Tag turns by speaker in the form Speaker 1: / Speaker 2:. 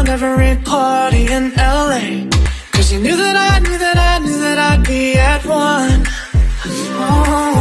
Speaker 1: around every party in LA, 'cause you knew that I knew that I knew that I'd be at one. Oh.